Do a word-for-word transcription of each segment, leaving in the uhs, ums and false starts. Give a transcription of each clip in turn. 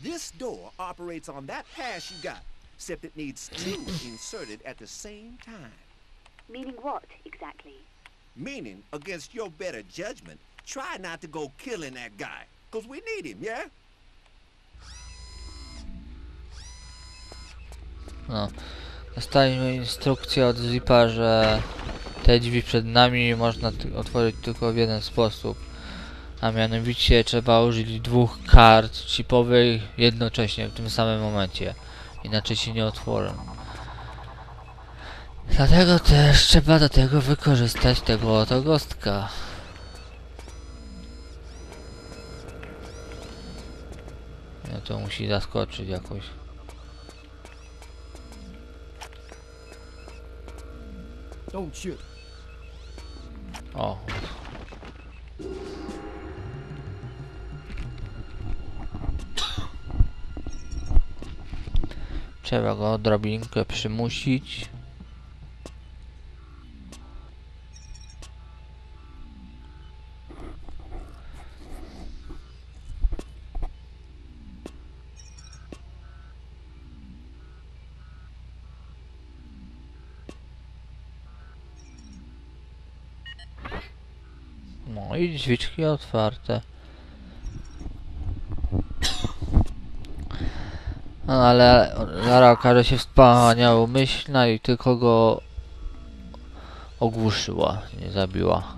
This door operates on that pass you got, except it needs two inserted at the same time. Meaning what, exactly? Meaning, against your better judgment, try not to go killing that guy, because we need him, yeah? No. Dostaliśmy instrukcję od Zipa, że te drzwi przed nami można otworzyć tylko w jeden sposób. A mianowicie trzeba użyć dwóch kart chipowych jednocześnie w tym samym momencie. Inaczej się nie otworzą. Dlatego też trzeba do tego wykorzystać tego oto gostka. No to musi zaskoczyć jakoś. Don't shoot. O. Trzeba go odrobinkę przymusić. No i drzwiczki otwarte. No ale Lara okaże się wspaniałomyślna i tylko go ogłuszyła, nie zabiła.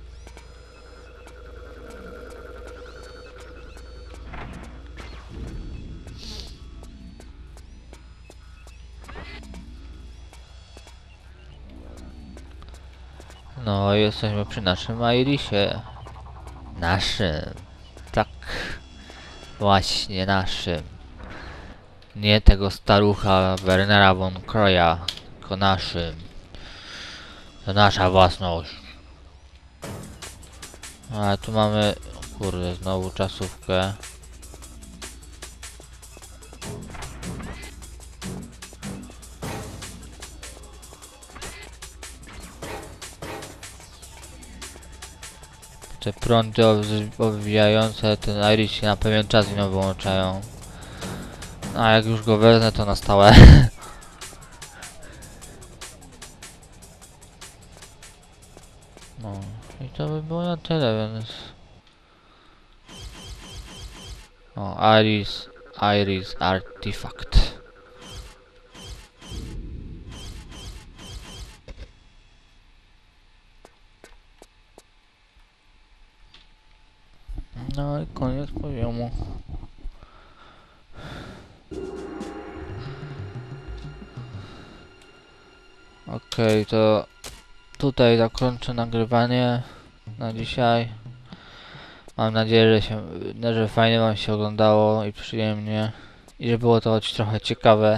No jesteśmy przy naszym Irisie. Naszym. Tak. Właśnie naszym. Nie tego starucha Wernera von Kroja, tylko naszym. To nasza własność. A tu mamy, kurde, znowu czasówkę. Te prądy obwijające ten Iris się na pewien czas ino wyłączają. A jak już go wezmę, to na stałe. No i to by było na tyle, więc... O, Iris, Iris Artifact. No i koniec poziomu. Okej, okay, to tutaj zakończę nagrywanie na dzisiaj. Mam nadzieję, że, się, że fajnie wam się oglądało i przyjemnie. I że było to choć trochę ciekawe.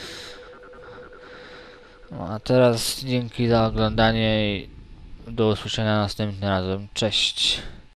No, a teraz dzięki za oglądanie i do usłyszenia następnym razem. Cześć!